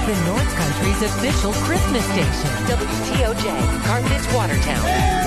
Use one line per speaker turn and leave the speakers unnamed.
the North Country's official Christmas station.
WTOJ, Carthage, Watertown.